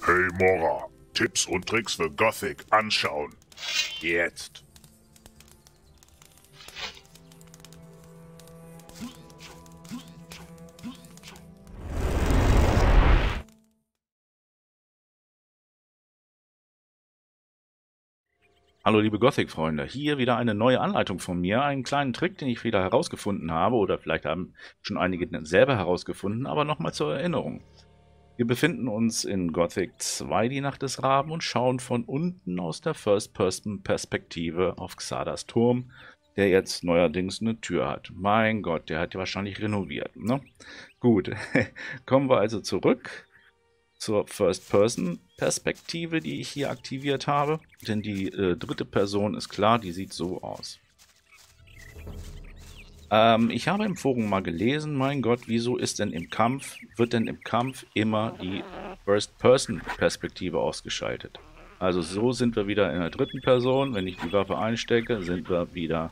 Hey Mora, Tipps und Tricks für Gothic anschauen. Jetzt. Hallo liebe Gothic-Freunde, hier wieder eine neue Anleitung von mir, einen kleinen Trick, den ich wieder herausgefunden habe, oder vielleicht haben schon einige selber herausgefunden, aber nochmal zur Erinnerung. Wir befinden uns in Gothic 2, die Nacht des Raben, und schauen von unten aus der First-Person-Perspektive auf Xardas Turm, der jetzt neuerdings eine Tür hat. Mein Gott, der hat ja wahrscheinlich renoviert, ne? Gut, kommen wir also zurück zur First-Person-Perspektive, die ich hier aktiviert habe. Denn die dritte Person ist klar, die sieht so aus. Ich habe im Forum mal gelesen, mein Gott, wieso ist denn im Kampf, wird denn im Kampf immer die First-Person-Perspektive ausgeschaltet? Also so sind wir wieder in der dritten Person. Wenn ich die Waffe einstecke, sind wir wieder...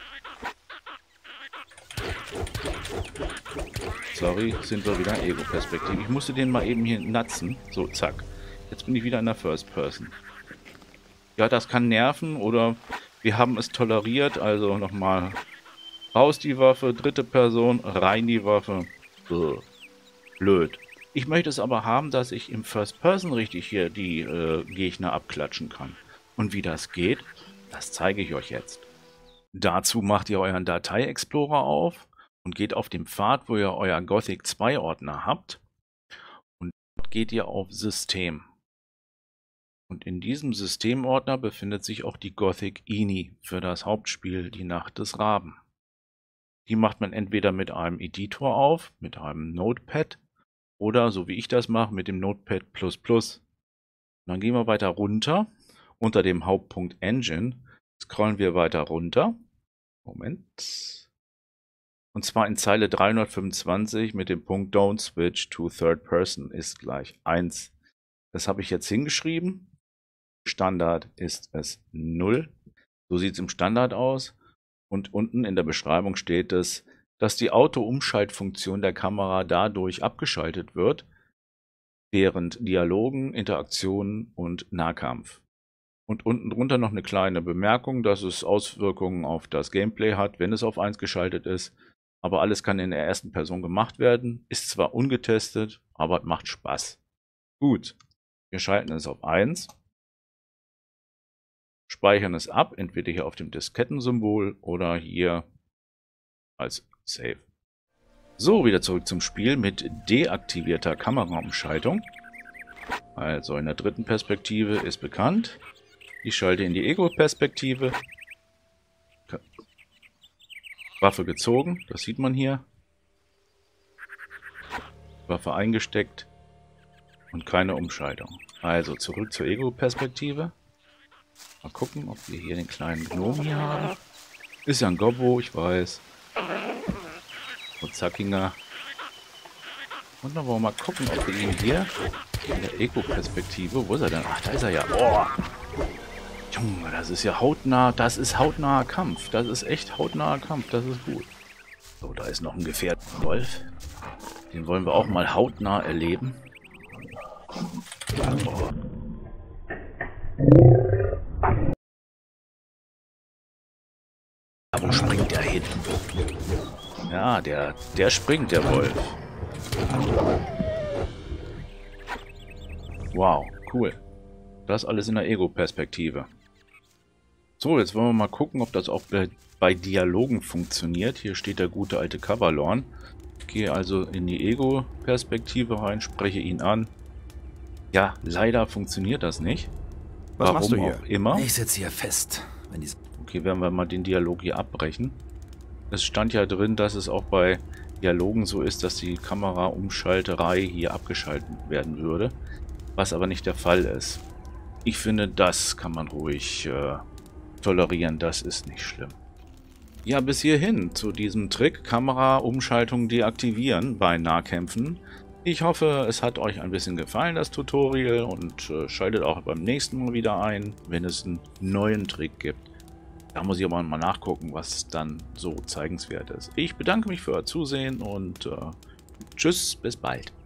Sorry, sind wir wieder Ego-Perspektive. Ich musste den mal eben hier natzen. So, zack. Jetzt bin ich wieder in der First Person. Ja, das kann nerven oder wir haben es toleriert. Also nochmal raus die Waffe, dritte Person, rein die Waffe. Blöd. Ich möchte es aber haben, dass ich im First Person richtig hier die Gegner abklatschen kann. Und wie das geht, das zeige ich euch jetzt. Dazu macht ihr euren Datei-Explorer auf und geht auf den Pfad, wo ihr euer Gothic 2 Ordner habt, und dort geht ihr auf System. Und in diesem Systemordner befindet sich auch die Gothic INI für das Hauptspiel Die Nacht des Raben. Die macht man entweder mit einem Editor auf, mit einem Notepad, oder so wie ich das mache, mit dem Notepad++. Und dann gehen wir weiter runter. Unter dem Hauptpunkt Engine scrollen wir weiter runter. Moment. Und zwar in Zeile 325 mit dem Punkt Don't switch to third person ist gleich 1. Das habe ich jetzt hingeschrieben. Standard ist es 0. So sieht es im Standard aus. Und unten in der Beschreibung steht es, dass die Auto-Umschaltfunktion der Kamera dadurch abgeschaltet wird, während Dialogen, Interaktionen und Nahkampf. Und unten drunter noch eine kleine Bemerkung, dass es Auswirkungen auf das Gameplay hat, wenn es auf 1 geschaltet ist. Aber alles kann in der ersten Person gemacht werden. Ist zwar ungetestet, aber macht Spaß. Gut, wir schalten es auf 1. Speichern es ab, entweder hier auf dem Diskettensymbol oder hier als Save. So, wieder zurück zum Spiel mit deaktivierter Kameraumschaltung. Also in der dritten Perspektive ist bekannt. Ich schalte in die Ego-Perspektive. Waffe gezogen, das sieht man hier. Waffe eingesteckt und keine Umschaltung. Also zurück zur Ego-Perspektive. Mal gucken, ob wir hier den kleinen Gnome hier haben. Ist ja ein Gobbo, ich weiß. Und Zackinger. Und dann wollen wir mal gucken, ob wir ihn hier in der Ego-Perspektive... Wo ist er denn? Ach, da ist er ja. Oh! Junge, das ist ja hautnah, das ist hautnaher Kampf. Das ist echt hautnaher Kampf, das ist gut. So, da ist noch ein gefährdeter Wolf. Den wollen wir auch mal hautnah erleben. Oh. Wo springt der hin? Ja, der springt, der Wolf. Wow, cool. Das alles in der Ego-Perspektive. So, jetzt wollen wir mal gucken, ob das auch bei Dialogen funktioniert. Hier steht der gute alte Kavalorn. Ich gehe also in die Ego-Perspektive rein, spreche ihn an. Ja, leider funktioniert das nicht. Was machst du hier? Auch immer. Ich sitze hier fest. Okay, werden wir mal den Dialog hier abbrechen. Es stand ja drin, dass es auch bei Dialogen so ist, dass die Kameraumschalterei hier abgeschaltet werden würde. Was aber nicht der Fall ist. Ich finde, das kann man ruhig tolerieren, das ist nicht schlimm. Ja, bis hierhin zu diesem Trick, Kameraumschaltung deaktivieren bei Nahkämpfen. Ich hoffe, es hat euch ein bisschen gefallen, das Tutorial, und schaltet auch beim nächsten Mal wieder ein, wenn es einen neuen Trick gibt. Da muss ich aber mal nachgucken, was dann so zeigenswert ist. Ich bedanke mich für euer Zusehen und tschüss, bis bald.